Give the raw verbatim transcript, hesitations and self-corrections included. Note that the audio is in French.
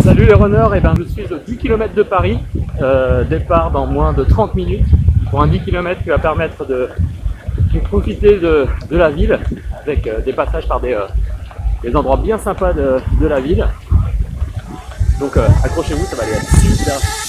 Salut les runners, et ben je suis aux dix kilomètres de Paris, euh, départ dans moins de trente minutes pour un dix kilomètres qui va permettre de, de profiter de, de la ville avec euh, des passages par des, euh, des endroits bien sympas de, de la ville. Donc euh, accrochez-vous, ça va aller super.